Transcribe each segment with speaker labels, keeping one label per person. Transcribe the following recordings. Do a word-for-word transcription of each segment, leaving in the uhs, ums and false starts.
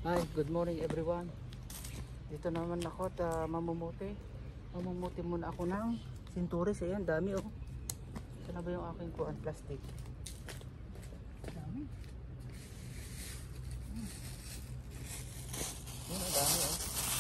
Speaker 1: Hi, good morning everyone. Dito naman ako at uh, mamumuti. Mamumuti muna ako ng sinturis. Ayan, dami oh. Saan na ba yung aking kuan plastic? Dami. Hmm. Ayan, dami oh.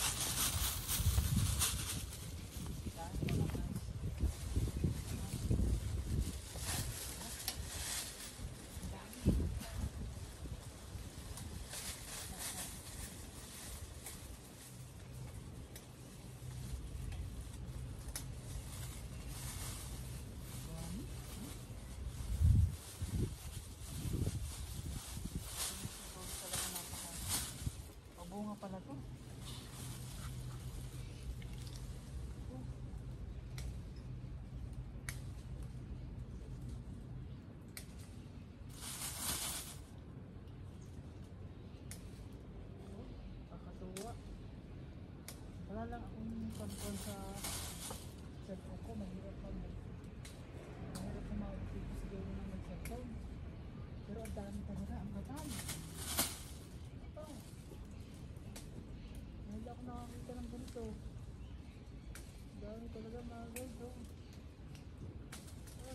Speaker 1: Bunga pala to. Kakatuwa. Wala lang akong pagkuhan sa cellphone ko. Mahirap lang. Mahirap kumawag dito siguro na may cellphone. Pero ang dami talaga. Ang gatal. Hindi ako nakakita ng ganito. Dami talaga mga guys. Oh. Ay.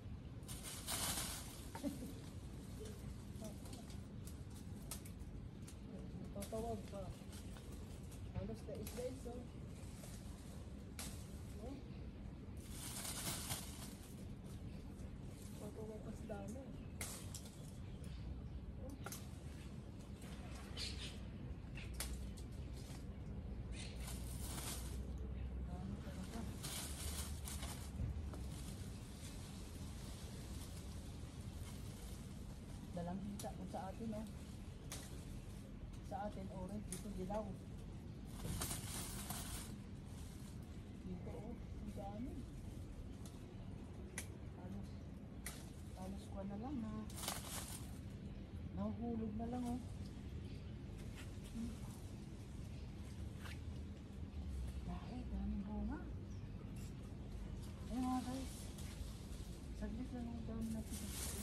Speaker 1: Tatawag pa. Halos dais-dais. Oh. Oh. Tatawag pa sa dami. Dalang hita kung sa atin oh. Sa atin orange, dito dilaw. Dito oh, ang dami. Halos halos ko na lang na nahuhulog na lang oh. Hmm. Dahil daming bunga. Ayun mga guys, saglit lang ang dami natin.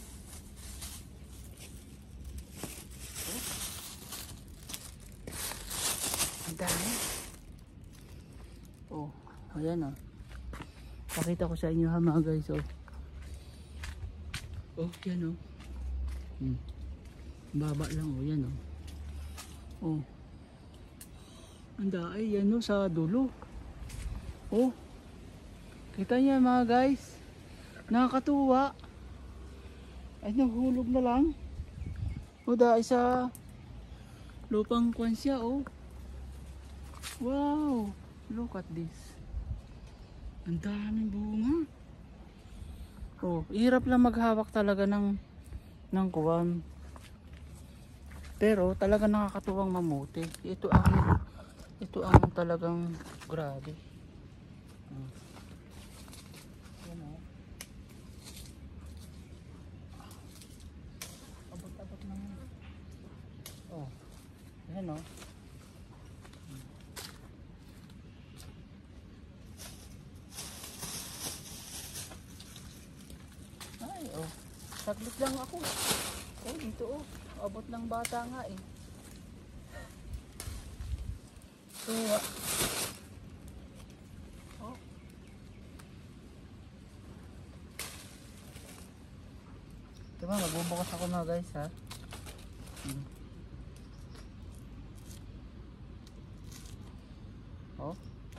Speaker 1: Dami. Oh, ayan oh. Pakita ko sa inyo ha mga guys oh. Oh, yan oh. Hmm. Baba lang oh, yan oh. Oh. Anda ay yan oh sa dulo. Oh. Kita niyo mga guys. Nakakatuwa. Ay nahulog na lang. O dahil sa lupang kwan siya oh. Wow, look at this. Ang daming bunga. Oh, hirap lang maghawak talaga ng ng kuwan. Pero talaga nakakatuwang mamuti. Ito ang ito ang talagang grabe. Hmm. Yan oh. Abot-abot ng oh. Yan oh. Oh, saglit lang ako. Oh, dito oh. Abot ng bata nga eh. So, uh, oh. Diba, magbubukas ako na guys ha. Hmm. Oh.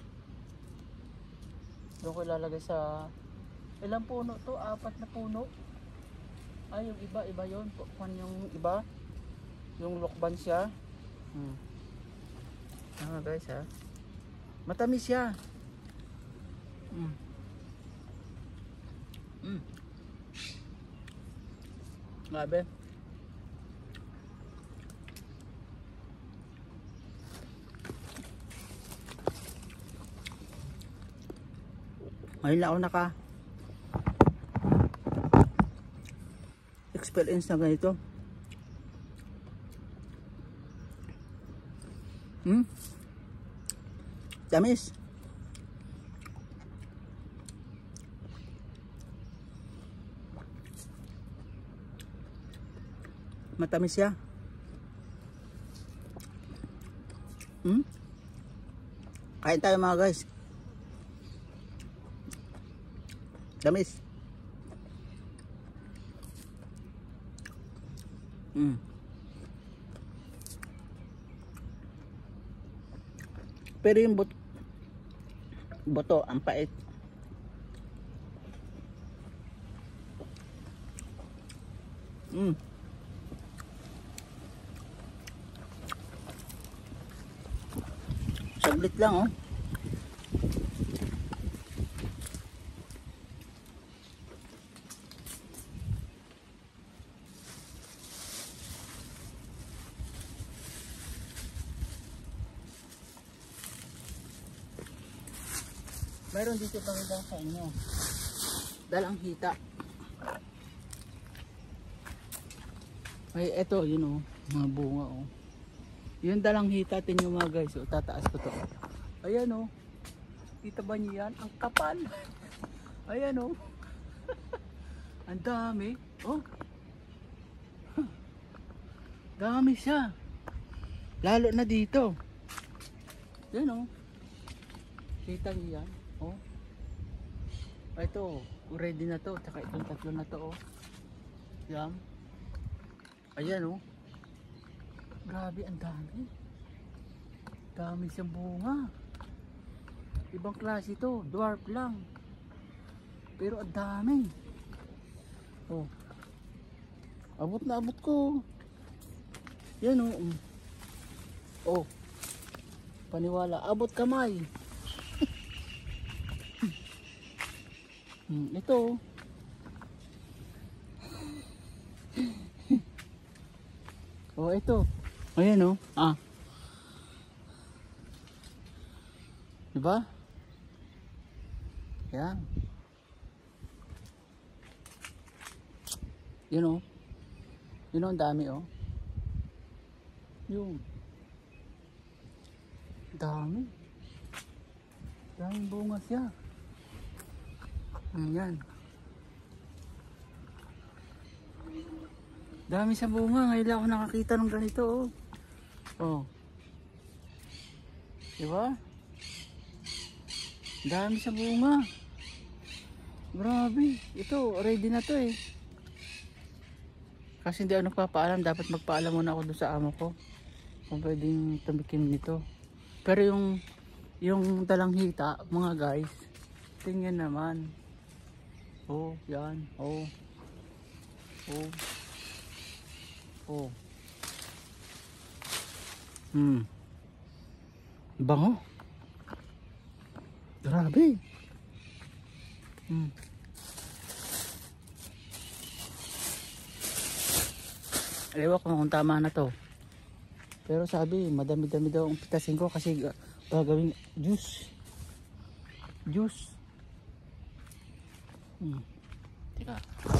Speaker 1: Doon ko ilalagay sa ilang puno to? Apat na puno. Ay, yung iba, iba yun. Kung yung iba, yung lokban siya. Hmm. Ah, guys ha. Matamis siya. Hmm. Hmm. Grabe. Ngayon lang ako naka experience na ganito. Hmm? Tamis. Matamis siya. Hmm? Kain tayo mga guys. Damis. Hmm. Pero yung but boto ang pait. Hmm. Saglit lang oh. Meron dito pakita sa inyo. Dalang hita. Ay, eto, yun oh. Mga bunga oh. Yung dalang hita, tingnan mga guys. Oh, tataas ko to. Ayan oh. Kita ba niyo yan? Ang kapal. Ayan oh. Ang dami. Oh. Dami siya. Lalo na dito. Yan oh. Kita niyo yan? Oh. Ito, ready na to. Tsaka itong tatlo na to oh. Yan. Ayan oh. Grabe, ang dami. Dami siyang bunga. Ibang klase to, dwarf lang. Pero ang dami. Oh. Abot na abot ko. Yan oh. Oh. Paniwala, abot kamay. Hmm, ito. Oh, ito. Ayan oh. Ah. Diba? Yan. Yun oh. Yun oh, ang dami oh. Yun. Dami. Daming bunga siya. Ayan. Dami sa bunga. Ngayon lang ako nakakita ng ganito oh. Oh. Diba? Dami sa bunga. Grabe. Ito, ready na to eh. Kasi hindi ako nagpapaalam. Dapat magpaalam muna ako doon sa amo ko. Kung pwedeng tumikim nito. Pero yung yung dalang hita, mga guys, tingnan naman. Oh, yan. Oh. Oh. Oh. Hmm. Bango. Grabe. Hmm. Ewan ko kung tama na to. Pero sabi, madami-dami daw ang pitasin ko kasi uh, gagawin juice. Juice. Hmm. Teka.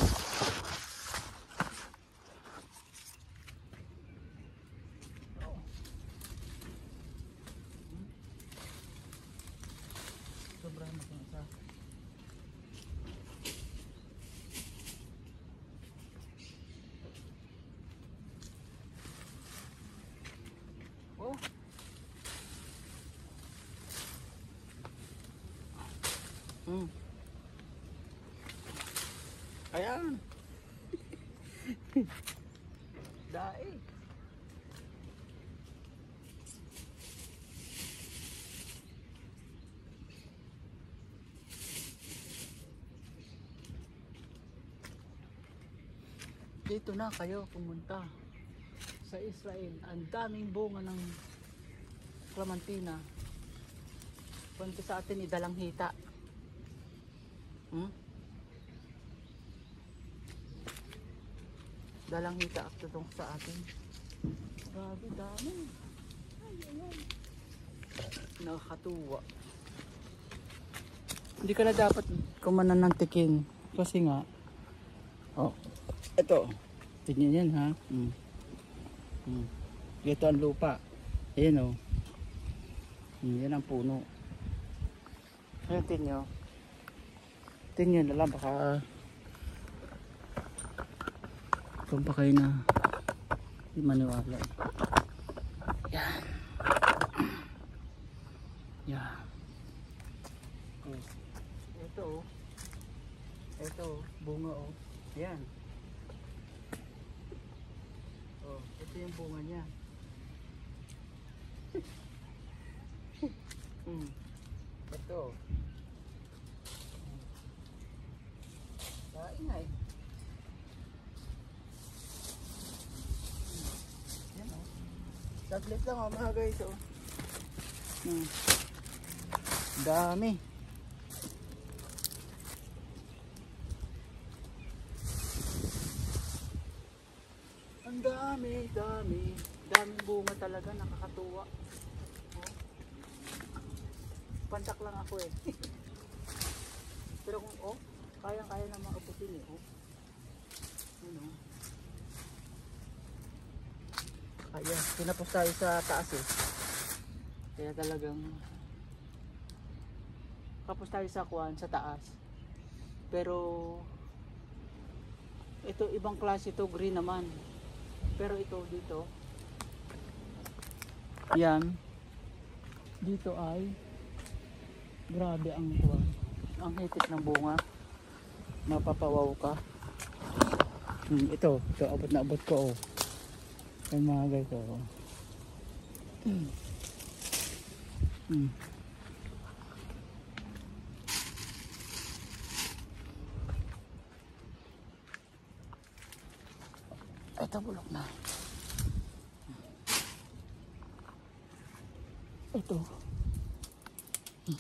Speaker 1: Sobrang maganda. Oh. Hmm. Ayan. Daig. Dito na kayo pumunta sa Israel. Ang daming bunga ng Clementina. Punta sa atin idalang hita. Hmm? Dalang hita at tutong sa atin. Grabe, dami. Ay, ayan. Nakakatuwa. Hindi ka na dapat kumananantikin. Kasi nga, oh, ito. Tignan yan ha. Hmm. Hmm. Ito ang lupa. Ayan o. Oh. Hmm, yan ang puno. Ayan, tignan. Tignan na lang baka kung pa kayo na di maniwala. Yan. bunga oh. Ayan. Oh, ito yung bunga niya. Hmm. Ito. Kaingay. Yan oh. Saglit lang oh mga guys oh. Hmm. Dami. Ang dami, dami. Daming bunga talaga, nakakatuwa. Oh. Pantak lang ako eh. Pero kung oh, kayang-kaya na makaputin eh. Oh. Ano? Kaya, pinapos tayo sa taas eh. Kaya talagang kapos tayo sa kuwan, sa taas. Pero ito ibang klase ito, green naman. Pero ito dito, yan, dito ay grabe ang kuwan, ang hitik ng bunga, mapapawaw ka. Hmm, ito, ito abot na abot ko oh. Yung mga guys oh. Hmm. Hmm. Ito bulok na. Ito. Hmm.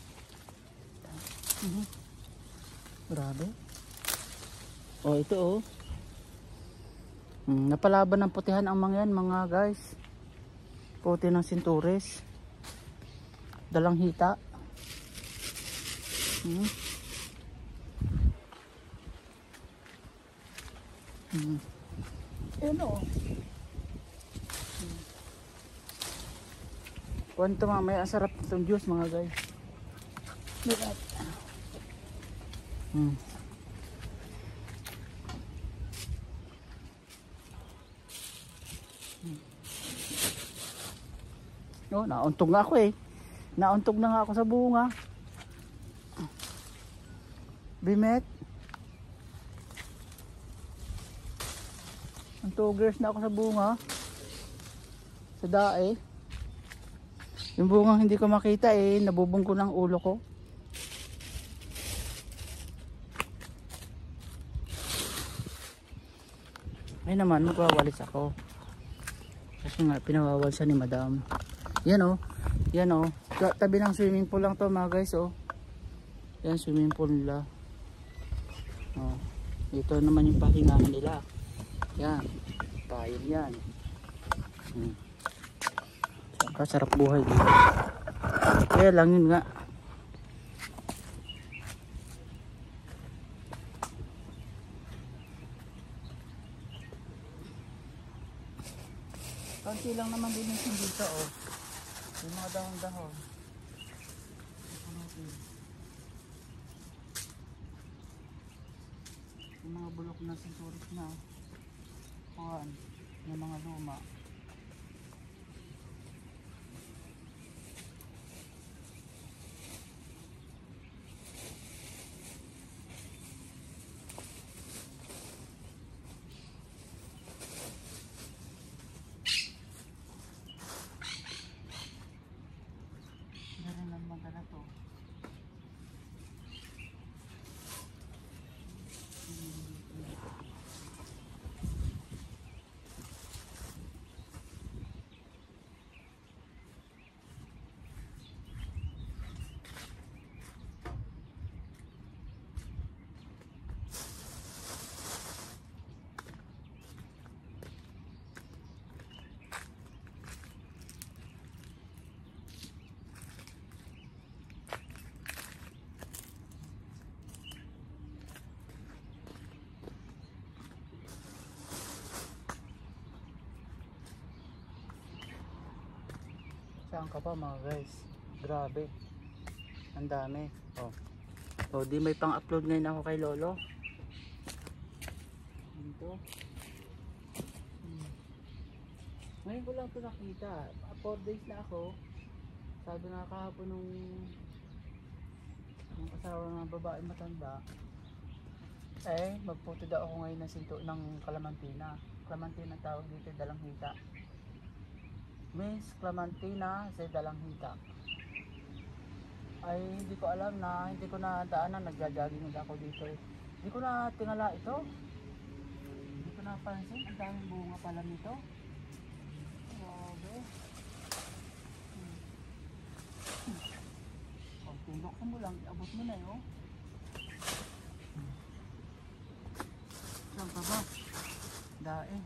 Speaker 1: Hmm. Grabe. Oh, ito oh. Hmm, napalaban ng putihan ang mga yan, mga guys. Puti ng sintures. Dalang hita. Hmm. Hmm. Ayan o. Hmm. Kuwanto mamaya, ang sarap itong juice mga guys. Look at. Hmm. Hmm. Oh, nauntog nga ako eh. Nauntog na nga ako sa bunga. Bimet. Untogers na ako sa bunga. Sa dae. Yung bunga hindi ko makita eh. Nabubong ko ng ulo ko. Ay naman, magwawalis ako. Kasi nga, pinawawalsa ni madam. Yan o. Yan o. Tabi ng swimming pool lang to mga guys o. Yan, swimming pool nila. O. Ito naman yung pahingahan nila. Yan. Payon yan. Hmm. Kasarap buhay dito. Kaya lang yun nga. Konti lang naman din yung dito oh. Yung mga dahon-dahon. Yung mga bulok na sinturis na. Kuhan. Yung mga luma. Saan ka pa mga guys? Grabe. Ang dami. Oh. Oh, di may pang-upload ngayon ako kay Lolo. Dito. Hmm. Ngayon ko lang ito nakita. four days na ako. Sabi nga kahapon nung nung asawa ng babae matanda. Eh, magputo daw ako ngayon ng sinto ng Clementina. Clementina tawag dito, dalanghita. Miss Clementina sa dalanghita. Ay, hindi ko alam na, hindi ko na daanan, nagja-jogging ako dito eh. Hindi ko na tingala ito. Hindi ko napansin, ang daming bunga pala nito. Grabe. Hmm. Pag tinuksan mo lang, abot mo na eh, oh. Saan ka ba? Dae.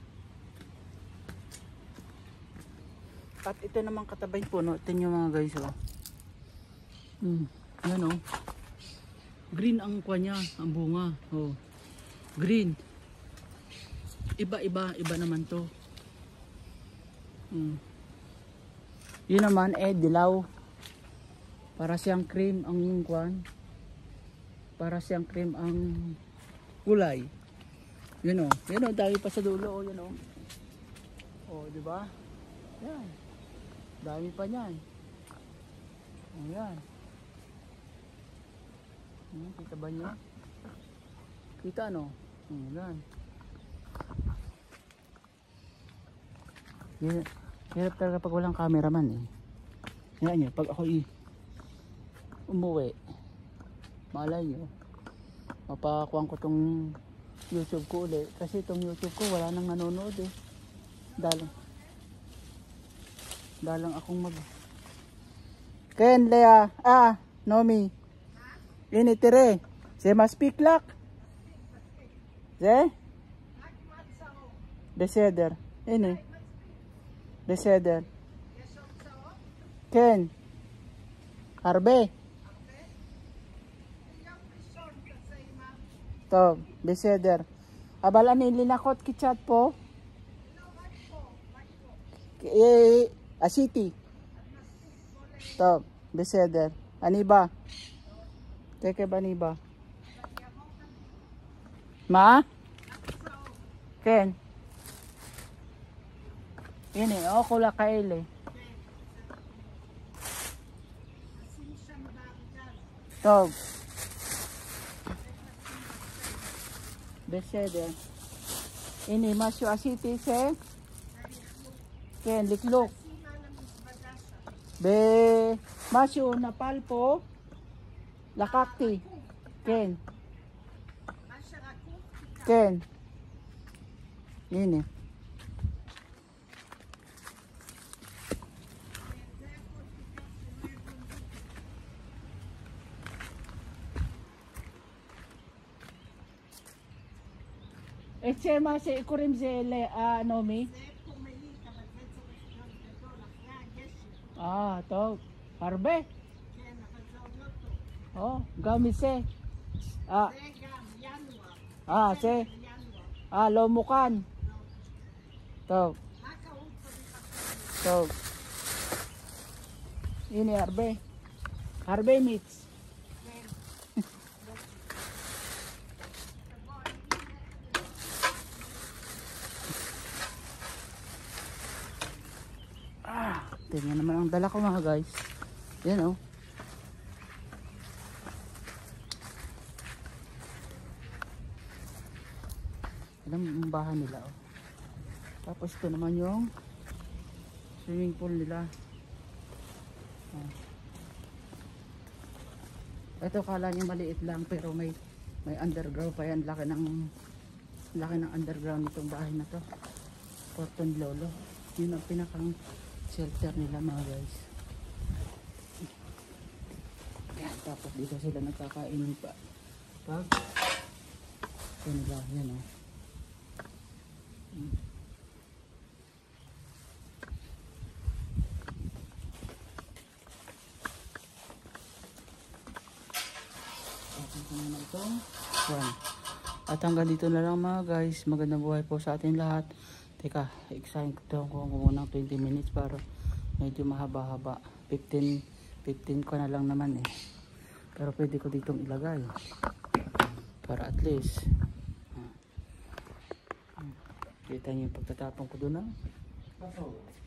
Speaker 1: At ito naman katabay puno. Ito nyo mga guys, oh. Hmm, yan oh. Green ang kwa niya, ang bunga. Oh. Green. Iba-iba, iba naman to. Hmm. Yun naman eh, dilaw. Para siyang cream ang kwan. Para siyang cream ang kulay. Yun oh. Yan oh, dami pa sa dulo oh, yun oh. Oh, di ba? Yan. Dami pa niyan. Oh, yan. Hmm, kita ba niyo? Kita ano? Hmm, yan. Hirap, hirap talaga pag walang cameraman eh. Yan nyo, pag ako i umuwi, malay nyo, mapakuhan ko tong YouTube ko ulit. Kasi itong YouTube ko wala nang nanonood eh. Dalang. Dalang akong mag... Ken, Lea, ah, Nomi. Ini tire. Se speak lak. Se? Beseder. Ini. Beseder. Ken. Harbe. To, beseder. Abala ni linakot kichat po. Eh, asiti. To, beseder. Ani ba? Teke ba ni ba? Ma? Ken. Ini, oh, kula kaile. To. Beseder. Ini masyo asiti se. Ken liklok. Be masyo na palpo. Lakakti. Ken. Ken. Ini. Eche mas ikurim zele ah Nomi. Ah, to. Harbe. Oh, gamit se. Ah. Ah, se. Ah, lomukan. To. To. Ini harbe. Harbe meats. Ah, tingnan naman ang dala ko mga guys. Yan oh. Alam ang bahay nila oh. Tapos ito naman yung swimming pool nila. Oh. Ito kala niya maliit lang pero may may underground pa yan. Laki ng laki ng underground nitong bahay na to. Porton Lolo. Yun ang pinakang shelter nila mga guys. Yan, tapos dito sila nagkakainin pa. Pag ito nila, yan oh. Hmm. Na ito. Yan. At hanggang dito na lang mga guys. Magandang buhay po sa atin lahat. Teka, excited ko kung muna twenty minutes para medyo mahaba-haba. fifteen, fifteen ko na lang naman eh. Pero pwede ko ditong ilagay. Para at least. Kita niyo yung pagtatapon ko doon. Ah.